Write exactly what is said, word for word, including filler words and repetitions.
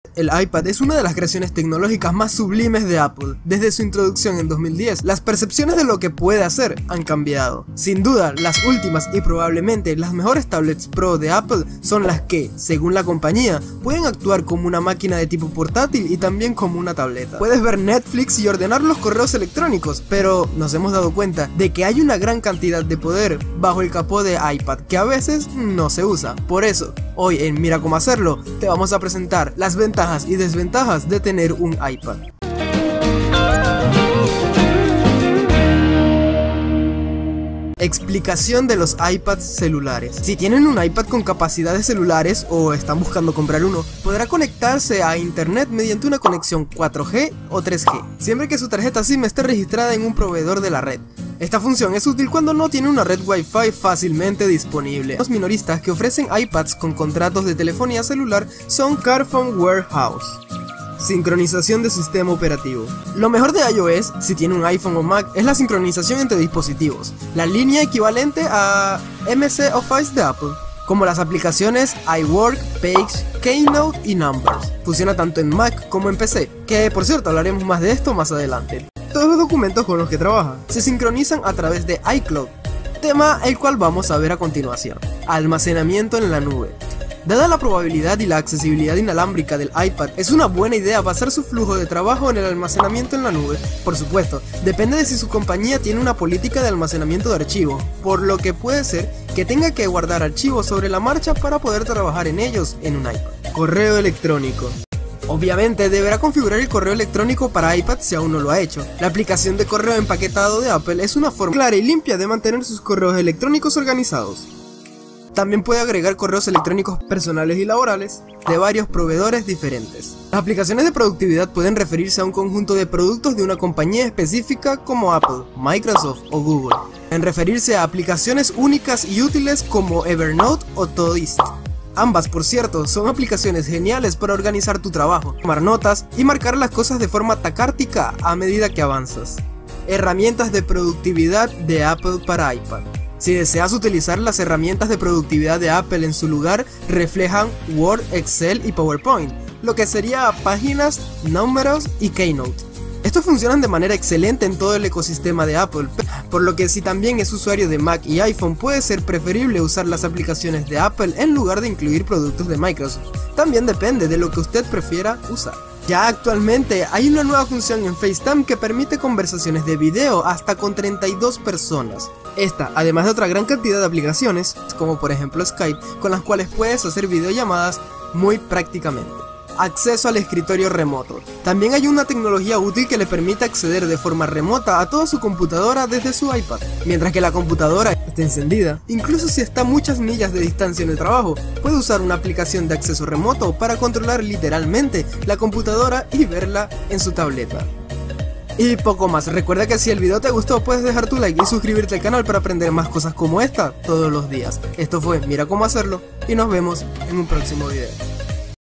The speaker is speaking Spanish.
El iPad es una de las creaciones tecnológicas más sublimes de Apple. Desde su introducción en dos mil diez, las percepciones de lo que puede hacer han cambiado. Sin duda, las últimas y probablemente las mejores tablets Pro de Apple son las que, según la compañía, pueden actuar como una máquina de tipo portátil y también como una tableta. Puedes ver Netflix y ordenar los correos electrónicos, pero nos hemos dado cuenta de que hay una gran cantidad de poder bajo el capó de iPad que a veces no se usa. Por eso, hoy en Mira Cómo Hacerlo, te vamos a presentar las ventajas y desventajas de tener un iPad. Explicación de los iPads celulares. Si tienen un iPad con capacidades celulares o están buscando comprar uno, podrá conectarse a internet mediante una conexión cuatro G o tres G, siempre que su tarjeta SIM esté registrada en un proveedor de la red. Esta función es útil cuando no tiene una red Wi-Fi fácilmente disponible. Los minoristas que ofrecen iPads con contratos de telefonía celular son Carphone Warehouse. Sincronización de sistema operativo. Lo mejor de iOS, si tiene un iPhone o Mac, es la sincronización entre dispositivos, la línea equivalente a M C Office de Apple, como las aplicaciones iWork, Page, Keynote y Numbers. Funciona tanto en Mac como en P C, que por cierto hablaremos más de esto más adelante. Todos los documentos con los que trabaja se sincronizan a través de iCloud, tema el cual vamos a ver a continuación. Almacenamiento en la nube. Dada la probabilidad y la accesibilidad inalámbrica del iPad, es una buena idea basar su flujo de trabajo en el almacenamiento en la nube. Por supuesto, depende de si su compañía tiene una política de almacenamiento de archivos, por lo que puede ser que tenga que guardar archivos sobre la marcha para poder trabajar en ellos en un iPad. Correo electrónico. Obviamente deberá configurar el correo electrónico para iPad si aún no lo ha hecho. La aplicación de correo empaquetado de Apple es una forma clara y limpia de mantener sus correos electrónicos organizados. También puede agregar correos electrónicos personales y laborales de varios proveedores diferentes. Las aplicaciones de productividad pueden referirse a un conjunto de productos de una compañía específica como Apple, Microsoft o Google. Pueden referirse a aplicaciones únicas y útiles como Evernote o Todoist. Ambas, por cierto, son aplicaciones geniales para organizar tu trabajo, tomar notas y marcar las cosas de forma tacártica a medida que avanzas. Herramientas de productividad de Apple para iPad. Si deseas utilizar las herramientas de productividad de Apple en su lugar, reflejan Word, Excel y PowerPoint, lo que sería páginas, números y Keynote. Estos funcionan de manera excelente en todo el ecosistema de Apple, por lo que si también es usuario de Mac y iPhone, puede ser preferible usar las aplicaciones de Apple en lugar de incluir productos de Microsoft. También depende de lo que usted prefiera usar. Ya actualmente hay una nueva función en FaceTime que permite conversaciones de video hasta con treinta y dos personas. Esta, además de otra gran cantidad de aplicaciones, como por ejemplo Skype, con las cuales puedes hacer videollamadas muy prácticamente. Acceso al escritorio remoto. También hay una tecnología útil que le permite acceder de forma remota a toda su computadora desde su iPad, mientras que la computadora esté encendida. Incluso si está a muchas millas de distancia en el trabajo, puede usar una aplicación de acceso remoto para controlar literalmente la computadora y verla en su tableta. Y poco más. Recuerda que si el video te gustó puedes dejar tu like y suscribirte al canal para aprender más cosas como esta todos los días. Esto fue Mira Cómo Hacerlo y nos vemos en un próximo video.